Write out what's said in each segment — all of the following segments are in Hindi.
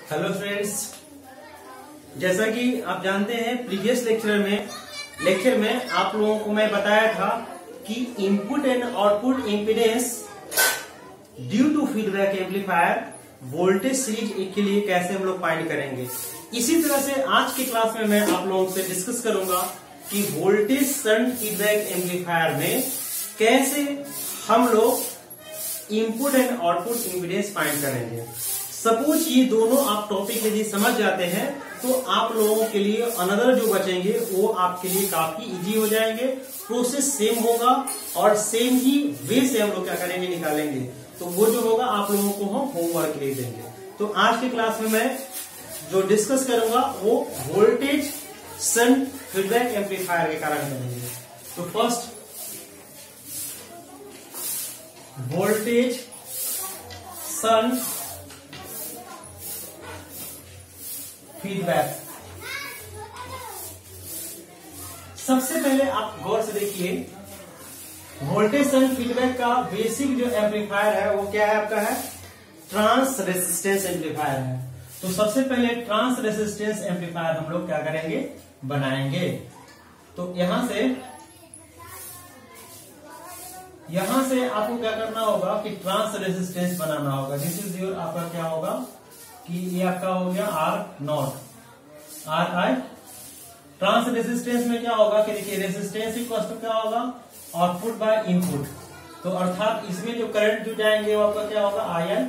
हेलो फ्रेंड्स, जैसा कि आप जानते हैं प्रीवियस लेक्चर में आप लोगों को मैं बताया था कि input and output impedance due to feedback amplifier voltage series के लिए कैसे हम लोग फाइंड करेंगे। इसी तरह से आज की क्लास में मैं आप लोगों से डिस्कस करूंगा कि वोल्टेज शंट फीडबैक एम्पलीफायर में कैसे हम लोग input and output impedance find करेंगे। सपोज ये दोनों आप टॉपिक यदि समझ जाते हैं तो आप लोगों के लिए अनदर जो बचेंगे वो आपके लिए काफी इजी हो जाएंगे। प्रोसेस सेम होगा और सेम ही वे से हम लोग क्या करेंगे, निकालेंगे। तो वो जो होगा आप लोगों को हम होमवर्क ले देंगे। तो आज की क्लास में मैं जो डिस्कस करूंगा वो वोल्टेज शंट फीडबैक एम्पलीफायर के कारण करेंगे। तो फर्स्ट वोल्टेज शंट फीडबैक। सबसे पहले आप गौर से देखिए, वोल्टेज शंट फीडबैक का बेसिक जो एम्पलीफायर है वो क्या है, आपका है ट्रांस रेसिस्टेंस एम्पलीफायर है। तो सबसे पहले ट्रांस रेसिस्टेंस एम्पलीफायर हम लोग क्या करेंगे, बनाएंगे। तो यहां से आपको क्या करना होगा कि ट्रांस रेसिस्टेंस बनाना होगा। दिस इज योर आपका क्या होगा कि ये आपका हो गया RI। ट्रांस रेसिस्टेंस में क्या होगा कि देखिए रेसिस्टेंस इक्वल टू क्या होगा, आउटपुट बाय इनपुट। तो अर्थात इसमें जो करंट जो जाएंगे वो आपका क्या होगा IN।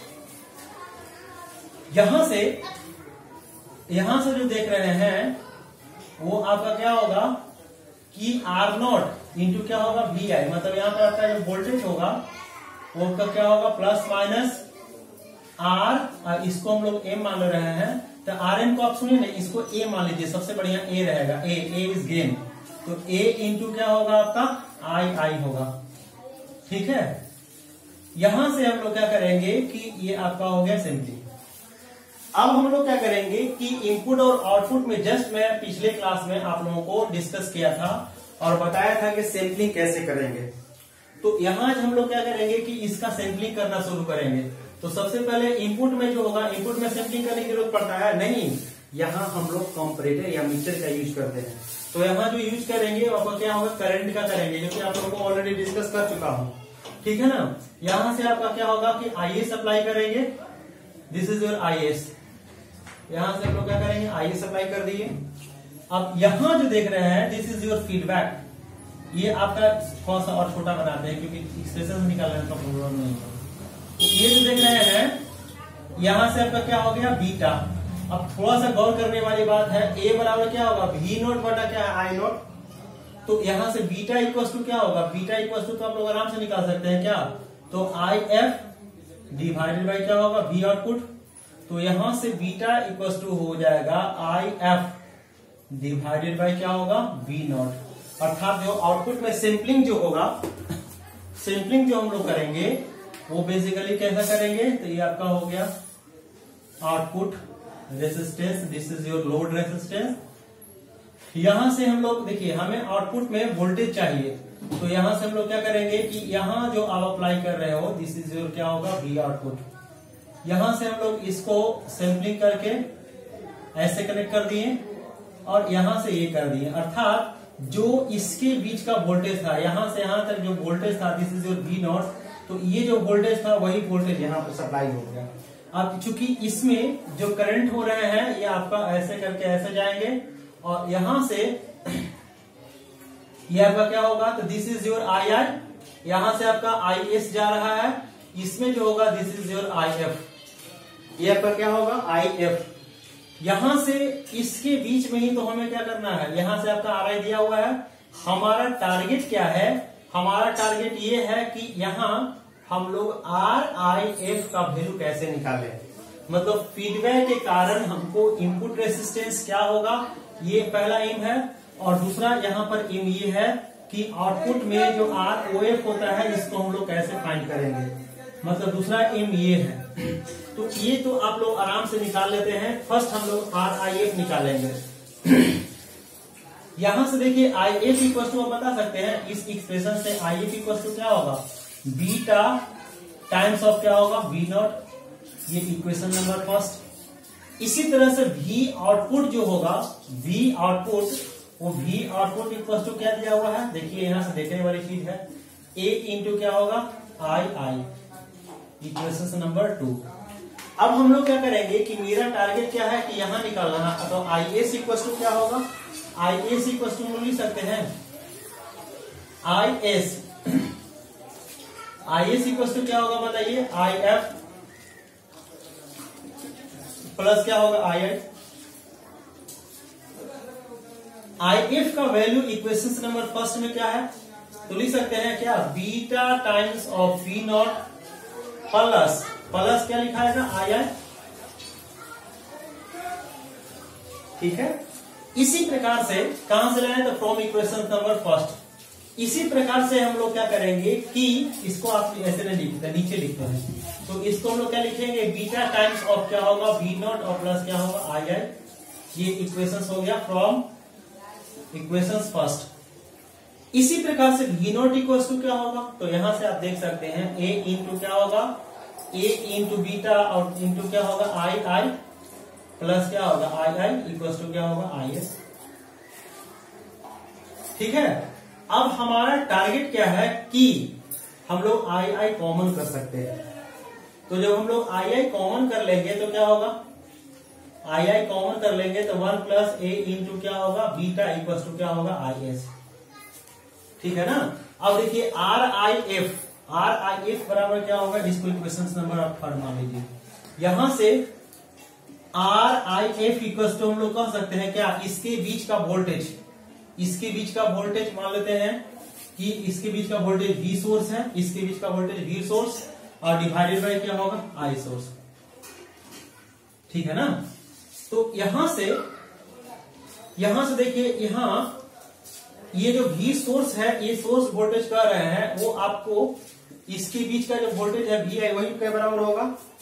यहां से जो देख रहे हैं वो आपका क्या होगा कि R0 इंटू क्या होगा VI। मतलब यहाँ पे आपका जो वोल्टेज होगा वो आपका क्या होगा प्लस माइनस R, इसको हम लोग M मान रहे हैं। तो RN को आप सुनिए ना, इसको A मान लीजिए, सबसे बढ़िया A रहेगा। A is gain. तो A इंटू क्या होगा आपका I होगा। ठीक है, यहां से हम लोग क्या करेंगे कि ये आपका हो गया सैंपलिंग। अब हम लोग क्या करेंगे कि इनपुट और आउटपुट में जस्ट मैं पिछले क्लास में आप लोगों को डिस्कस किया था और बताया था कि सैंपलिंग कैसे करेंगे। तो यहां हम लोग क्या करेंगे कि इसका सैंपलिंग करना शुरू करेंगे। तो सबसे पहले इनपुट में जो होगा, इनपुट में सैंपलिंग करने की जरूरत पड़ता है नहीं, यहाँ हम लोग कंपैरेटर या मीटर का यूज करते हैं। तो यहाँ जो यूज करेंगे वो क्या होगा, करंट का करेंगे, जो कि आप लोगों को ऑलरेडी डिस्कस कर चुका हूँ। ठीक है ना। यहां से आपका क्या होगा कि IS अप्लाई करेंगे। This is your IS। यहां से हम लोग क्या करेंगे, IS अप्लाई कर दिए। अब यहां जो देख रहे हैं दिस इज योर फीडबैक। ये आपका थोड़ा सा और छोटा बनाते हैं क्योंकि एक्सप्रेशन निकालने का प्रॉब्लम नहीं है। ये जो देख रहे हैं यहां से आपका क्या हो गया बीटा। अब थोड़ा सा गौर करने वाली बात है, A बराबर क्या होगा V0 बटा क्या है I0। तो यहां से बीटा इक्वल टू क्या होगा, बीटा इक्वल टू तो आप लोग आराम से निकाल सकते हैं क्या, तो IF डिवाइडेड बाई क्या होगा V आउटपुट। तो यहां से बीटा इक्वल टू हो जाएगा IF डिवाइडेड बाई क्या होगा V0। अर्थात जो आउटपुट में सैंपलिंग जो होगा, सैंपलिंग जो हम लोग करेंगे वो बेसिकली कैसा करेंगे, तो ये आपका हो गया output resistance. This is your load resistance. यहां से हम लोग देखिए हमें आउटपुट में वोल्टेज चाहिए। तो यहां से हम लोग क्या करेंगे कि यहां जो आप अप्लाई कर रहे हो दिस इज योर क्या होगा V आउटपुट। यहां से हम लोग इसको सैंपलिंग करके ऐसे कनेक्ट कर दिए और यहां से ये कर दिए। अर्थात जो इसके बीच का वोल्टेज था, यहां से यहां तक जो वोल्टेज था दिस इज योर V0। तो ये जो वोल्टेज था वही वोल्टेज यहाँ पर सप्लाई हो गया। अब चूंकि इसमें जो करंट हो रहे हैं ये आपका ऐसे करके ऐसे जाएंगे और यहां से ये आपका क्या होगा, तो दिस इज योर II। यहां से आपका IS जा रहा है, इसमें जो होगा दिस इज योर IF। ये आपका क्या होगा IF। यहां से इसके बीच में ही तो हमें क्या करना है, यहां से आपका RI दिया हुआ है। हमारा टारगेट क्या है, हमारा टारगेट ये है कि यहां हम लोग RIF का वैल्यू कैसे निकालें। मतलब फीडबैक के कारण हमको इनपुट रेसिस्टेंस क्या होगा, ये पहला एम है। और दूसरा यहाँ पर एम ये है कि आउटपुट में जो ROF होता है इसको हम लोग कैसे फाइंड करेंगे। मतलब दूसरा एम ये है। तो ये तो आप लोग आराम से निकाल लेते हैं। फर्स्ट हम लोग RIF निकालेंगे। यहां से देखिए IF इक्वल टू आप बता सकते हैं इस एक्सप्रेशन से IF इक्वल टू क्या होगा, बीटा टाइम्स ऑफ क्या होगा V0। ये इक्वेशन नंबर फर्स्ट। इसी तरह से V आउटपुट जो होगा, V आउटपुट, वो V आउटपुट इक्वल टू क्या दिया हुआ है, देखिए यहां से देखने वाली चीज है, A इंटू क्या होगा II, इक्वेशन नंबर 2। अब हम लोग क्या करेंगे कि मेरा टारगेट क्या है कि यहां निकालना है, तो IS इक्वल टू क्या होगा, IS इक्वल टू लिख सकते हैं IS इक्वल टू क्या होगा बताइए, IF प्लस क्या होगा II। IF का वैल्यू इक्वेशन नंबर फर्स्ट में क्या है, तो लिख सकते हैं क्या, beta times of V not plus क्या लिखा है ना II, ठीक है। इसी प्रकार से कहां से लाए, तो फ्रॉम इक्वेशन नंबर फर्स्ट। इसी प्रकार से हम लोग क्या करेंगे कि इसको आप ऐसे नहीं लिखते, नीचे लिखते हैं, तो इसको हम लोग क्या लिखेंगे, बीटा टाइम्स ऑफ क्या होगा V नॉट और प्लस क्या होगा II। ये इक्वेशन हो गया फ्रॉम इक्वेशन फर्स्ट। इसी प्रकार से V नॉट इक्वल टू क्या होगा, तो यहां से आप देख सकते हैं A इंटू क्या होगा, A इंटू बीटा और इंटू क्या होगा II प्लस क्या होगा II इक्वल टू क्या होगा IS, ठीक है। अब हमारा टारगेट क्या है कि हम लोग II कॉमन कर सकते हैं, तो जब हम लोग II कॉमन कर लेंगे तो क्या होगा, II कॉमन कर लेंगे तो 1 प्लस A इंटू क्या होगा बीटा इक्वल टू क्या होगा IS, ठीक है ना। अब देखिए RIF बराबर क्या होगा, इसको इक्वेशन नंबर आप थर्ड मान लीजिए। यहां से RIF इक्वल टू हम लोग कह सकते हैं क्या, इसके बीच का वोल्टेज, इसके बीच का वोल्टेज मान लेते हैं कि इसके बीच का वोल्टेज V सोर्स है, इसके बीच का वोल्टेज V सोर्स और डिवाइडेड बाय क्या होगा I सोर्स, ठीक है ना। तो यहां से देखिए, यहां ये जो V सोर्स है, ये सोर्स वोल्टेज कह रहे हैं, वो आपको इसके बीच का जो वोल्टेज है VI वही के बराबर होगा।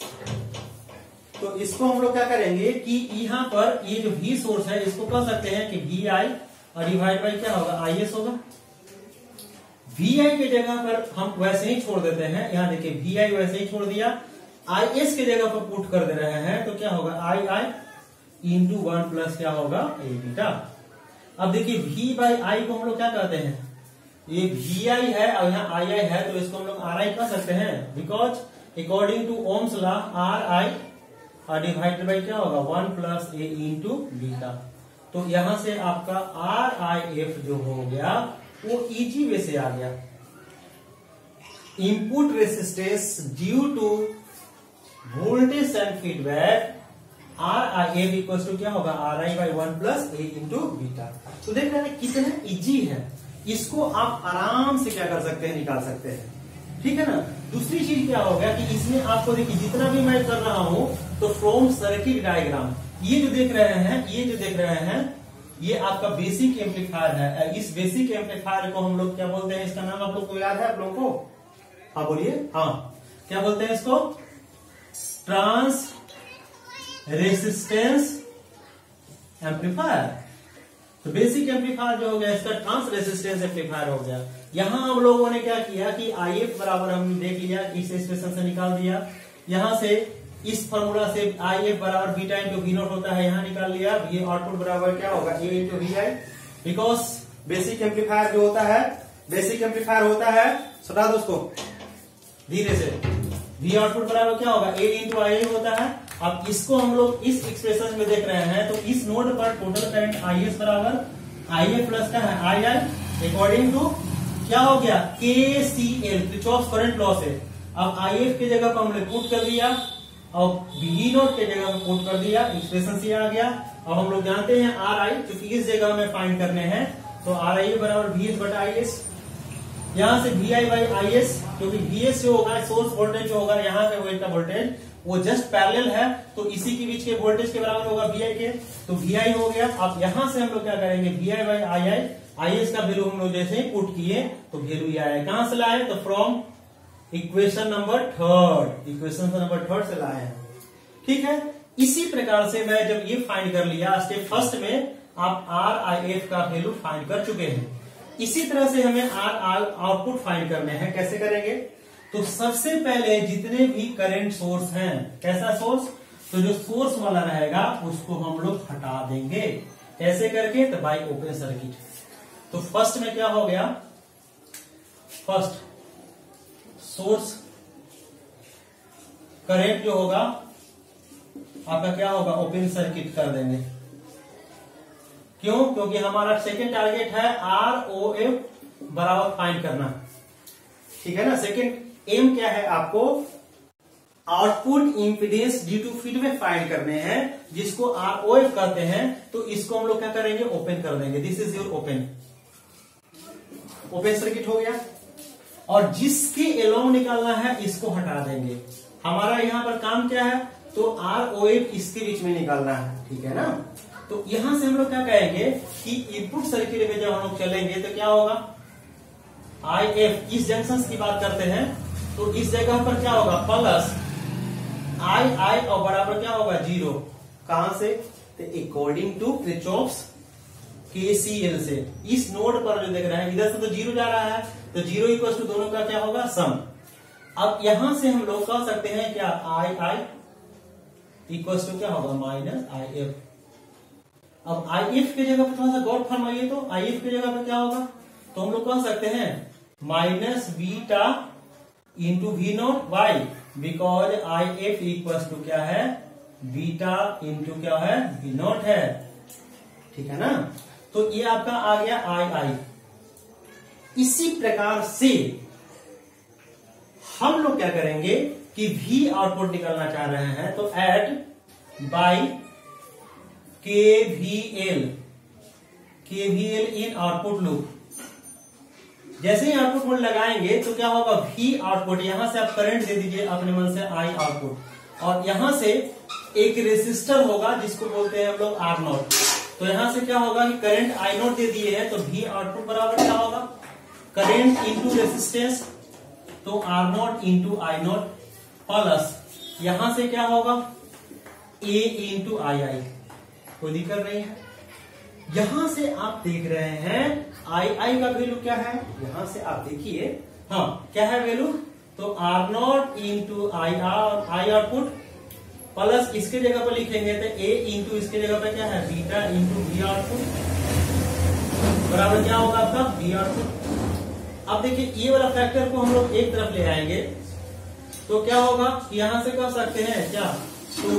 तो इसको हम लोग क्या करेंगे कि यहाँ पर ये जो V सोर्स है इसको कह सकते हैं कि VI और डिवाइड बाई क्या होगा IS होगा। VI के जगह पर हम वैसे ही छोड़ देते हैं, यहाँ देखिए VI वैसे ही छोड़ दिया, IS के जगह पर पुट कर दे रहे हैं, तो क्या होगा II इंटू 1 प्लस क्या होगा A बीटा। अब देखिए V बाई I को हम लोग क्या कहते हैं, ये VI है और यहाँ II है, तो इसको हम लोग RI कह सकते हैं, because according to Ohm's law RI और डिवाइडेड बाई क्या होगा 1 प्लस A इंटू बीटा। तो यहां से आपका RIF जो हो गया वो इजी वे से आ गया, input resistance due to voltage and feedback RIF equal to क्या होगा RI by 1 plus A into beta. तो देख रहे हैं कितना इजी है, इसको आप आराम से क्या कर सकते हैं, निकाल सकते हैं, ठीक है ना। दूसरी चीज क्या होगा कि इसमें आपको देखिए जितना भी मैं कर रहा हूं, तो फ्रॉम सर्किट डायग्राम ये जो देख रहे हैं ये आपका बेसिक एम्पलीफायर है। इस बेसिक एम्पलीफायर को हम लोग क्या बोलते हैं, इसका नाम आप लोग को याद है आप लोगों को, हाँ बोलिए, हाँ क्या बोलते हैं इसको, ट्रांस रेसिस्टेंस एम्पलीफायर। तो बेसिक एम्पलीफायर जो हो गया इसका ट्रांस रेसिस्टेंस एम्पलीफायर हो गया। यहां हम लोगों ने क्या किया कि IF बराबर हमने देख लिया, इस एक्सप्रेशन से निकाल दिया, यहां से इस फॉर्मूला से IF बराबर बीटा इंटू V नॉट होता है, यहां निकाल लिया। ये आउटपुट बराबर क्या होगा A into VI, because basic amplifier जो होता है, बेसिक एम्पलीफायर होता है, सुना दो उसको धीरे से, V आउटपुट बराबर क्या होगा A इंटू IA होता है। अब इसको हम लोग इस एक्सप्रेशन में देख रहे हैं, तो इस नोड पर टोटल करंट IS बराबर IA प्लस का है II अकॉर्डिंग टू क्या हो गया KCL, किरचॉफ करंट लॉ से। अब IF की जगह पर हमने पुट कर दिया और V नोट के जगह पर पुट कर दिया, एक्सप्रेशन से आ गया। अब हम लोग जानते हैं RI, क्योंकि इस जगह में फाइंड करने हैं, तो RI बराबर VS बटा IS, यहां से VI बाई IS, क्योंकि VS जो होगा सोर्स वोल्टेज जो होगा, यहाँ का वोल्टेज वो जस्ट पैरेलल है, तो इसी के बीच के वोल्टेज के बराबर होगा VI के, तो VI हो गया। अब यहां से हम लोग क्या करेंगे VI बाई II, IS का वैल्यू हम लोग जैसे ही पुट किए तो वैल्यू ये आया, कहां से लाए, तो फ्रॉम इक्वेशन नंबर थर्ड से लाए हैं, ठीक है। इसी प्रकार से मैं जब ये फाइंड कर लिया स्टेप फर्स्ट में, आप RIF का वैल्यू फाइंड कर चुके हैं। इसी तरह से हमें आउटपुट फाइंड करने हैं, कैसे करेंगे, तो सबसे पहले जितने भी करंट सोर्स हैं, कैसा सोर्स, तो जो सोर्स वाला रहेगा उसको हम लोग हटा देंगे। ऐसे करके तो बाय ओपन सर्किट। तो फर्स्ट में क्या हो गया, फर्स्ट सोर्स करंट जो होगा आपका क्या होगा, ओपन सर्किट कर देंगे। क्यों? क्योंकि हमारा सेकंड टारगेट है ROF बराबर फाइंड करना, ठीक है ना। सेकंड एम क्या है, आपको output impedance due to feedback find करने हैं, जिसको ROF कहते हैं। तो इसको हम लोग क्या करेंगे, ओपन कर देंगे। This is your open circuit हो गया। और जिसके एलोंग निकालना है इसको हटा देंगे। हमारा यहां पर काम क्या है, तो ROF इसके बीच में निकालना है, ठीक है ना। तो यहां से हम लोग क्या कहेंगे कि इनपुट सर्किट में जब हम लोग चलेंगे तो क्या होगा, IF इस जंक्शन की बात करते हैं, तो इस जगह पर क्या होगा, प्लस I और बराबर क्या होगा 0। कहां से, तो अकॉर्डिंग टू किरचॉफ्स KCL से। इस नोड पर जो देख रहे हैं इधर से तो 0 जा रहा है, तो 0 इक्वल टू दोनों का क्या होगा, सम। अब यहां से हम लोग कह सकते हैं क्या, I इक्वल टू क्या होगा, माइनस IF। अब IF की जगह पर थोड़ा सा गौर फरमाइए, तो IF की जगह पर क्या होगा, तो हम लोग कह सकते हैं माइनस बीटा इंटू V0 वाई, बिकॉज IF इक्वल टू क्या है, बीटा इंटू क्या है, V0 है, ठीक है ना। तो ये आपका आ गया I। इसी प्रकार से हम लोग क्या करेंगे कि V आउटपुट निकालना चाह रहे हैं, तो add by KVL in output loop. जैसे ही आउटपुट मोड लगाएंगे तो क्या होगा, V आउटपुट, यहां से आप करंट दे दीजिए अपने मन से I आउटपुट, और यहां से एक रेसिस्टर होगा जिसको बोलते हैं हम लोग R0। तो यहां से क्या होगा कि करंट I0 दे दिए है, तो V आउटपुट बराबर क्या होगा, करंट इंटू रेसिस्टेंस, तो R0 इंटू I0 प्लस यहां से क्या होगा A इंटू II। कोई दिक्कत नहीं है। यहां से आप देख रहे हैं II का वैल्यू क्या है, यहां से आप देखिए, हाँ क्या है वैल्यू, तो R0 into I output plus इसके जगह पर लिखेंगे तो A इंटू इसके जगह पर क्या है, बीटा इंटू V आउटपुट बराबर क्या होगा आपका, V आउटपुट। अब देखिए ये वाला फैक्टर को हम लोग एक तरफ ले आएंगे तो क्या होगा, यहां से कह सकते हैं क्या, तो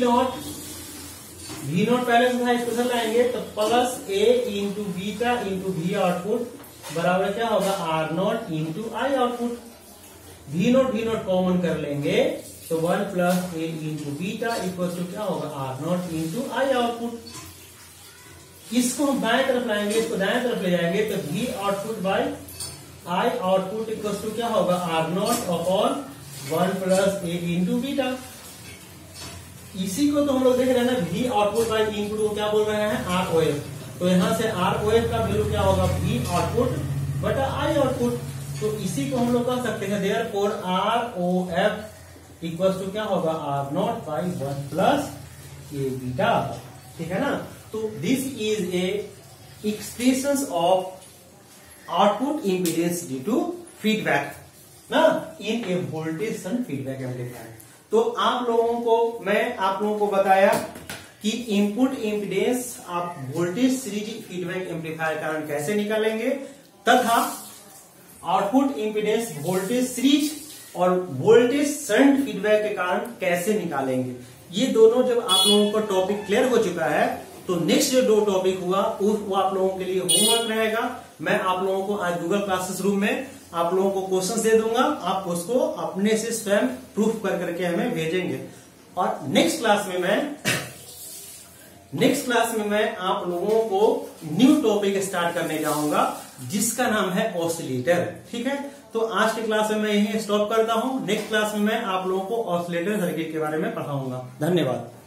V0 पहले से था, इसको चल लाएंगे तो plus A into beta into V output बराबर क्या होगा, R0 into I output. V0 common कर लेंगे तो 1 plus A into beta equal to क्या होगा, R0 इंटू I आउटपुट। इसको हम बाएं तरफ लाएंगे, इसको दाएं तरफ ले जाएंगे तो V output by I output equal to क्या होगा, R0 upon 1 plus A into beta. इसी को तो हम लोग देख रहे हैं ना, V आउटपुट बाय इनपुट को क्या बोल रहे हैं, ROF। तो यहां से ROF का वैल्यू क्या होगा, V आउटपुट बटा I आउटपुट। तो इसी को हम लोग कह सकते हैं देयरफॉर ROF इक्वल्स टू क्या होगा, R0 by 1 plus A beta, ठीक है ना। तो this is a expression of output impedance due to feedback ना in a voltage shunt feedback amplifier. तो आप लोगों को बताया कि इनपुट इंपीडेंस आप वोल्टेज सीरीज फीडबैक एम्पलीफायर के कारण कैसे निकालेंगे, तथा आउटपुट इंपीडेंस वोल्टेज सीरीज और वोल्टेज शंट फीडबैक के कारण कैसे निकालेंगे। ये दोनों जब आप लोगों का टॉपिक क्लियर हो चुका है तो नेक्स्ट जो 2 टॉपिक हुआ वो आप लोगों के लिए होमवर्क रहेगा। मैं आप लोगों को आज गूगल क्लासेस रूम में आप लोगों को क्वेश्चंस दे दूंगा, आप उसको अपने से स्वयं प्रूफ कर करके हमें भेजेंगे। और नेक्स्ट क्लास में मैं आप लोगों को न्यू टॉपिक स्टार्ट करने जाऊंगा जिसका नाम है ऑसिलेटर, ठीक है। तो आज की क्लास में मैं यही स्टॉप करता हूं। नेक्स्ट क्लास में मैं आप लोगों को ऑसिलेटर सर्किट के बारे में पढ़ाऊंगा। धन्यवाद।